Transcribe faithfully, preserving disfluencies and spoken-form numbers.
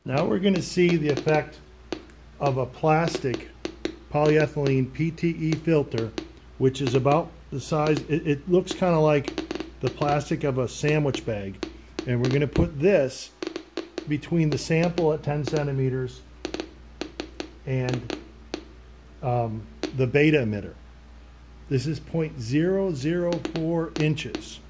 Now we're going to see the effect of a plastic polyethylene P T E filter, which is about the size, it, it looks kind of like the plastic of a sandwich bag. And we're going to put this between the sample at ten centimeters and um, the beta emitter. This is zero point zero zero four inches.